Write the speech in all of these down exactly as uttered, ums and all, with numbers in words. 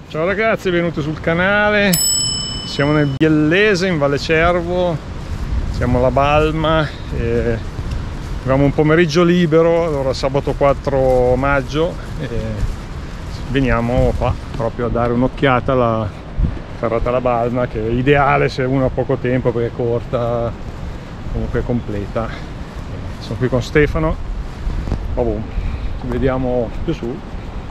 Ciao ragazzi, benvenuti sul canale. Siamo nel Biellese in Valle Cervo, siamo alla Balma e abbiamo un pomeriggio libero, allora sabato quattro maggio, e veniamo qua proprio a dare un'occhiata alla ferrata alla Balma, che è ideale se uno ha poco tempo perché è corta, comunque è completa. E sono qui con Stefano, vabbè, ci vediamo più su.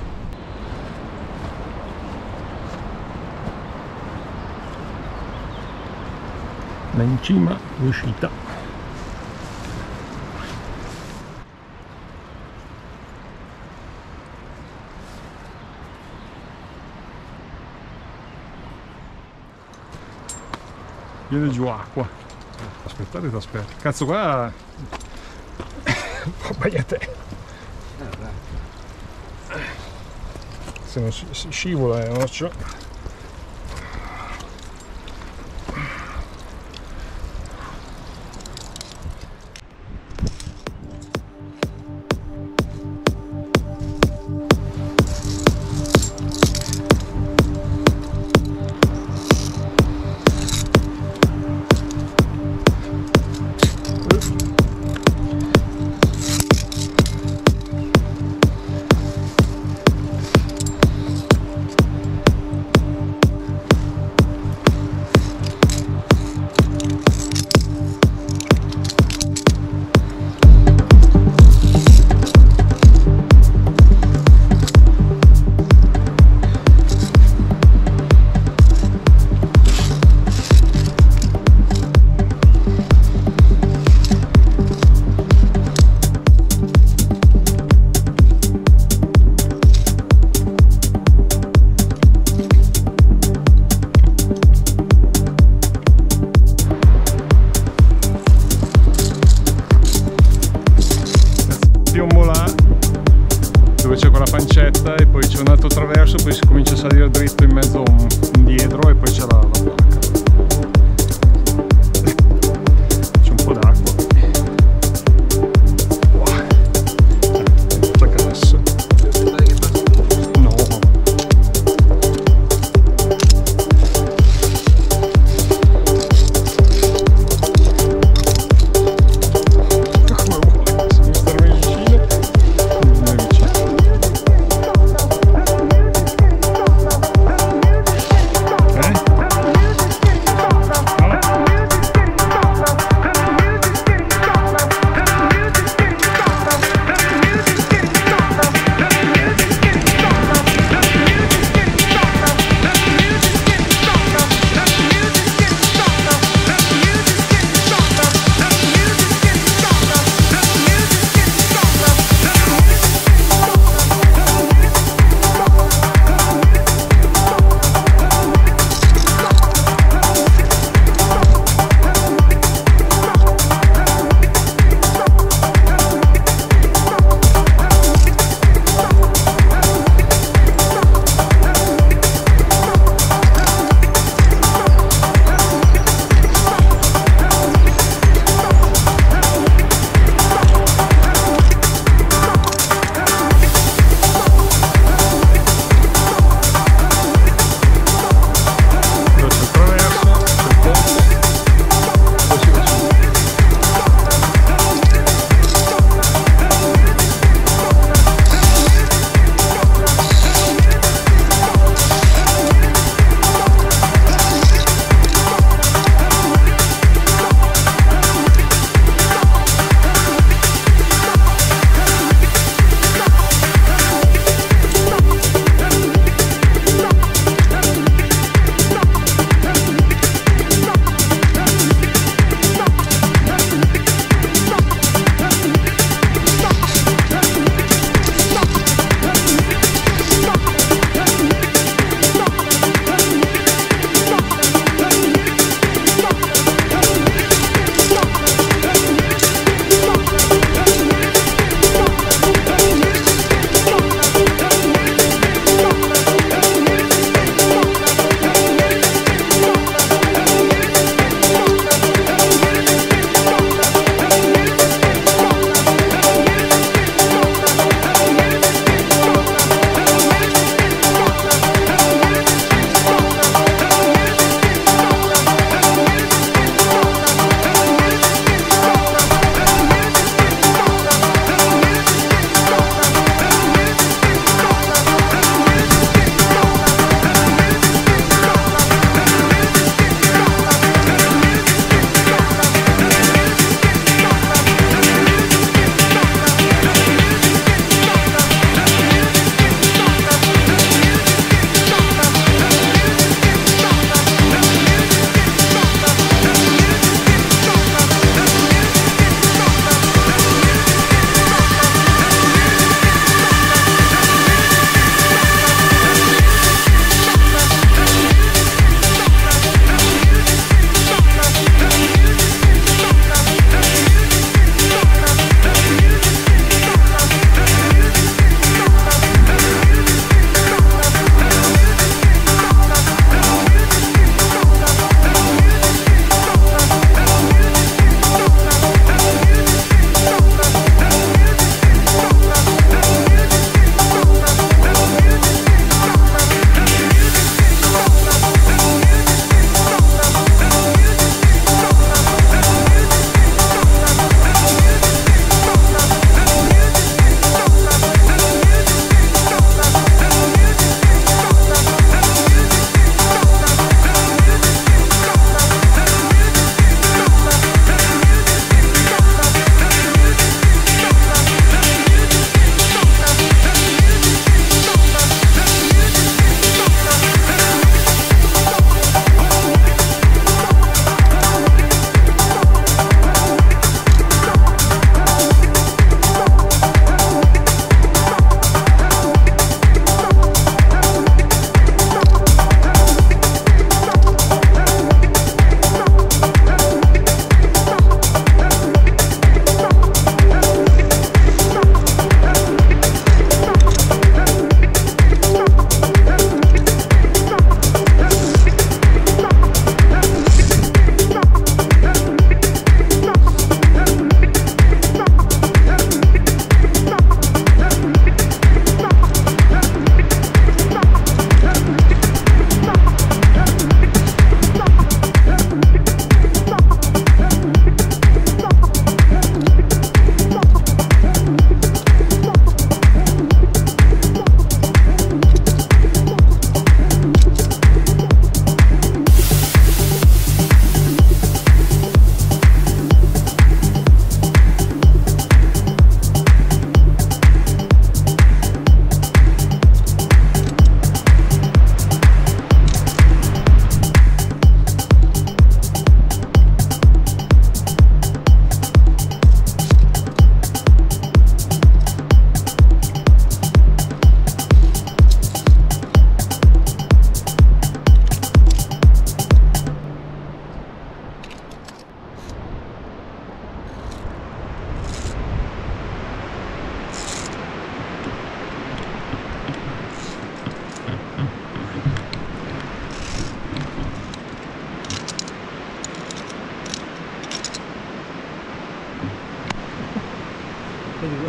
Là in cima l'uscita. Viene giù acqua. Aspettare, ti aspetta. Cazzo, qua vai a te. Se non si scivola è occhio. Dove c'è quella pancetta e poi c'è un altro traverso, poi si comincia a salire dritto in mezzo un, indietro e poi c'è la, la placca. C'è un po' d'acqua. Wow. Tutta cassa. No.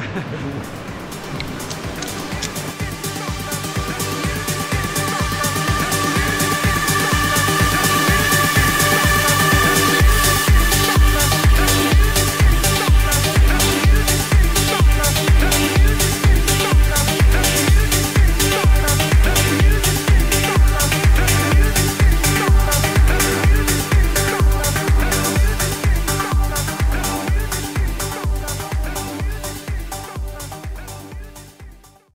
Beh.